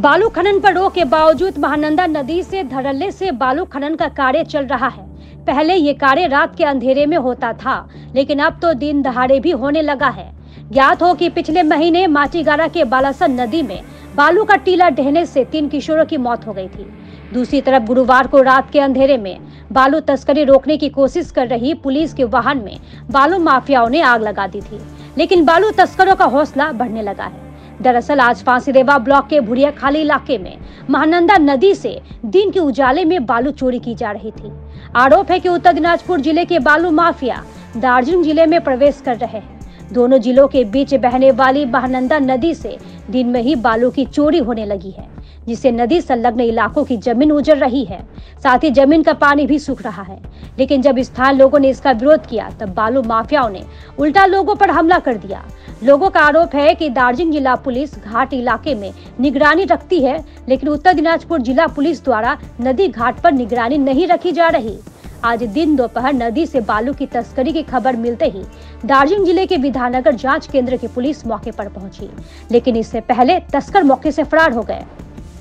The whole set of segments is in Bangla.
बालू खनन पर रोक के बावजूद महानंदा नदी से धड़ल्ले से बालू खनन का कार्य चल रहा है। पहले ये कार्य रात के अंधेरे में होता था, लेकिन अब तो दिन दहाड़े भी होने लगा है। ज्ञात हो कि पिछले महीने माटीगारा के बालासन नदी में बालू का टीला ढहने से 3 किशोरों की मौत हो गई थी। दूसरी तरफ गुरुवार को रात के अंधेरे में बालू तस्करी रोकने की कोशिश कर रही पुलिस के वाहन में बालू माफियाओं ने आग लगा दी थी, लेकिन बालू तस्करों का हौसला बढ़ने लगा है। दरअसल आज फांसीदेवा ब्लॉक के भुरिया खाली इलाके में महानंदा नदी से दिन के उजाले में बालू चोरी की जा रही थी। आरोप है कि उत्तर दिनाजपुर जिले के बालू माफिया दार्जिलिंग जिले में प्रवेश कर रहे हैं। दोनों जिलों के बीच बहने वाली महानंदा नदी से दिन में ही बालू की चोरी होने लगी है, जिससे नदी संलग्न इलाकों की जमीन उजड़ रही है, साथ ही जमीन का पानी भी सूख रहा है। लेकिन जब स्थानीय लोगों ने इसका विरोध किया तब बालू माफियाओं ने उल्टा लोगों पर हमला कर दिया। लोगों का आरोप है कि दार्जिलिंग जिला पुलिस घाट इलाके में निगरानी रखती है, लेकिन उत्तर दिनाजपुर जिला पुलिस द्वारा नदी घाट पर निगरानी नहीं रखी जा रही। आज दिन दोपहर नदी से बालू की तस्करी की खबर मिलते ही दार्जिलिंग जिले के विधानगर जांच केंद्र की पुलिस मौके पर पहुंची, लेकिन इससे पहले तस्कर मौके से फरार हो गए।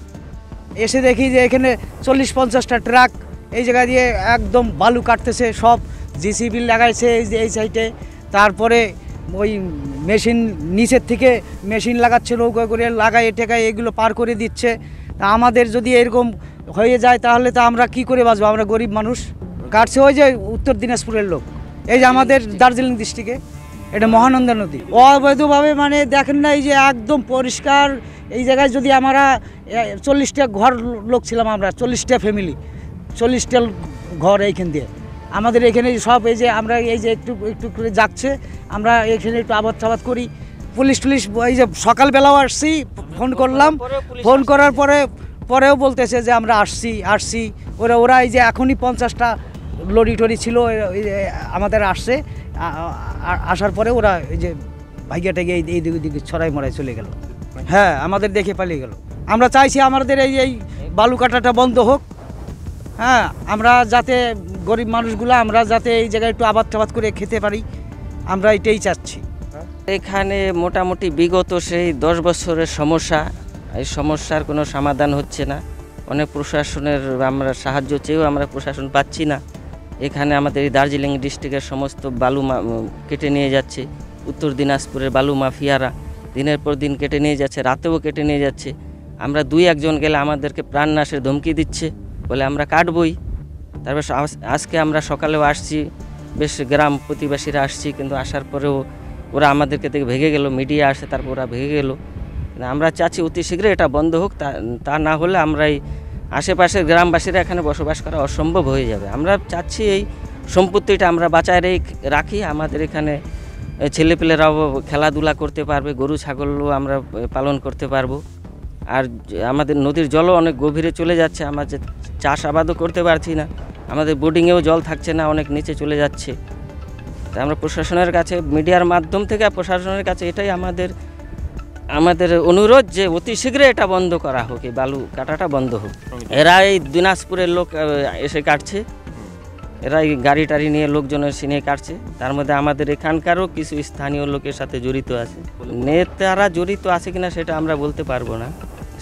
এসে দেখি যে এখানে 40-50টা ট্রাক এই জায়গা দিয়ে একদম বালু কাটতেছে, সব জিসিবি লাগাইছে এই সাইডে। তারপরে ওই মেশিন নিচের থেকে মেশিন লাগাচ্ছে, নৌকা করে লাগায় টেকায় এগুলো পার করে দিচ্ছে। তা আমাদের যদি এরকম হয়ে যায় তাহলে তো আমরা কি করে বাঁচবো? আমরা গরিব মানুষ। কাটছে ওই যে উত্তর দিনাজপুরের লোক, এই যে আমাদের দার্জিলিং ডিস্ট্রিক্টে এটা মহানন্দা নদী অবৈধভাবে, মানে দেখেন না এই যে একদম পরিষ্কার। এই জায়গায় যদি আমরা 40টা ঘর লোক ছিলাম, আমরা 40টা ফ্যামিলি, 40টা ঘর এইখান দিয়ে আমাদের এখানে সব এই যে আমরা এই যে একটু একটু করে যাচ্ছে, আমরা এখানে একটু আবাদ টাবাদ করি। পুলিশ এই যে সকালবেলাও আসছি, ফোন করলাম, ফোন করার পরেও বলতেছে যে আমরা আসছি। ওরা এই যে এখনই 50টা লরি টরি ছিল আমাদের আসছে, আসার পরে ওরা এই যে ভাইয়াটাকে এই দিকে ছড়াই মরাই চলে গেল। হ্যাঁ, আমাদের দেখে পালিয়ে গেল। আমরা চাইছি আমাদের এই বালু কাটাটা বন্ধ হোক। হ্যাঁ, আমরা যাতে গরিব মানুষগুলো আমরা যাতে এই জায়গায় একটু আবাদ টাবাদ করে খেতে পারি, আমরা এটাই চাচ্ছি। এখানে মোটামুটি বিগত সেই 10 বছরের সমস্যা, এই সমস্যার কোনো সমাধান হচ্ছে না। অনেক প্রশাসনের আমরা সাহায্য চেয়েও আমরা প্রশাসন পাচ্ছি না। এখানে আমাদের এই দার্জিলিং ডিস্ট্রিক্টের সমস্ত বালু কেটে নিয়ে যাচ্ছে। উত্তর দিনাজপুরের বালু মাফিয়ারা দিনের পর দিন কেটে নিয়ে যাচ্ছে, রাতেও কেটে নিয়ে যাচ্ছে। আমরা 2-1 গেলে আমাদেরকে প্রাণনাশের ধমকি দিচ্ছে, বলে আমরা কাটবই। তারপর আজকে আমরা সকালেও আসছি, বেশ গ্রাম প্রতিবাসীরা আসছি, কিন্তু আসার পরেও ওরা আমাদেরকে থেকে ভেঙে গেল। মিডিয়া আসে, তারপর ওরা ভেঙে গেল। আমরা চাচ্ছি অতি শীঘ্রই এটা বন্ধ হোক, তা না হলে আমরা এই আশেপাশের গ্রামবাসীরা এখানে বসবাস করা অসম্ভব হয়ে যাবে। আমরা চাচ্ছি এই সম্পত্তিটা আমরা বাঁচায় রাখি, আমাদের এখানে ছেলেপেলেরাও খেলাধুলা করতে পারবে, গরু ছাগলও আমরা পালন করতে পারবো। আর আমাদের নদীর জলও অনেক গভীরে চলে যাচ্ছে, আমরা চাষাবাদও করতে পারছি না, আমাদের বোর্ডিংয়েও জল থাকছে না, অনেক নিচে চলে যাচ্ছে। তাই আমরা প্রশাসনের কাছে, মিডিয়ার মাধ্যম থেকে প্রশাসনের কাছে এটাই আমাদের অনুরোধ যে অতি শীঘ্রই এটা বন্ধ করা হোক, এই বালু কাটাটা বন্ধ হোক। এরা এই দিনাজপুরের লোক এসে কাটছে, এরা এই গাড়ি টাড়ি নিয়ে লোকজনের সিনে কাটছে। তার মধ্যে আমাদের এখানকারও কিছু স্থানীয় লোকের সাথে জড়িত আছে। নেতারা জড়িত আছে কিনা সেটা আমরা বলতে পারবো না,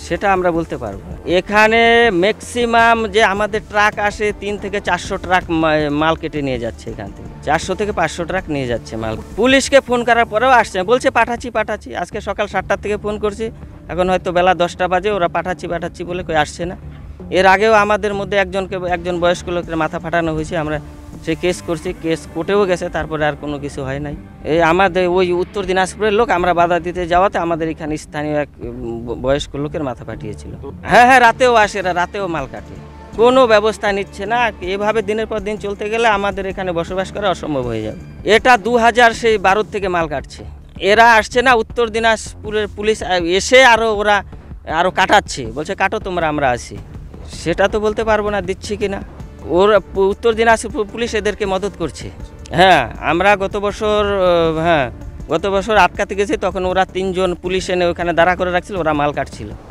এখানে ম্যাক্সিমাম যে আমাদের ট্রাক আসে 3 থেকে 400 ট্রাক মাল কেটে নিয়ে যাচ্ছে। এখান থেকে 400 থেকে 500 ট্রাক নিয়ে যাচ্ছে মাল। পুলিশকে ফোন করার পরেও আসছে, বলছে পাঠাচ্ছি। আজকে সকাল 7টার থেকে ফোন করছি, এখন হয়তো বেলা 10টা বাজে, ওরা পাঠাচ্ছি বলে কই আসছে না। এর আগেও আমাদের মধ্যে একজন বয়স্ক লোকের মাথা ফাটানো হয়েছে, আমরা সেই কেস করছি, কেস কোর্টেও গেছে, তারপরে আর কোনো কিছু হয় নাই। এই আমাদের ওই উত্তর দিনাজপুরের লোক আমরা বাধা দিতে যাওয়াতে আমাদের এখানে স্থানীয় এক বয়স্ক লোকের মাথা ফাটিয়েছিল। হ্যাঁ, রাতেও আসে, রাতেও মাল কাটে, কোনো ব্যবস্থা নিচ্ছে না। এভাবে দিনের পর দিন চলতে গেলে আমাদের এখানে বসবাস করা অসম্ভব হয়ে যাবে। এটা 2012 থেকে মাল কাটছে, এরা আসছে না। উত্তর দিনাজপুরের পুলিশ এসে ওরা আরও কাটাচ্ছে, বলছে কাটো তোমরা, আমরা আসি। সেটা তো বলতে পারবো না দিচ্ছি কিনা। উত্তর দিনাজপুর পুলিশ এদেরকে মদত করছে। হ্যাঁ, আমরা গত বছর আটকাতে গেছি, তখন ওরা 3 জন পুলিশ এনে ওখানে দাঁড়া করে রাখছিল, ওরা মাল কাটছিল।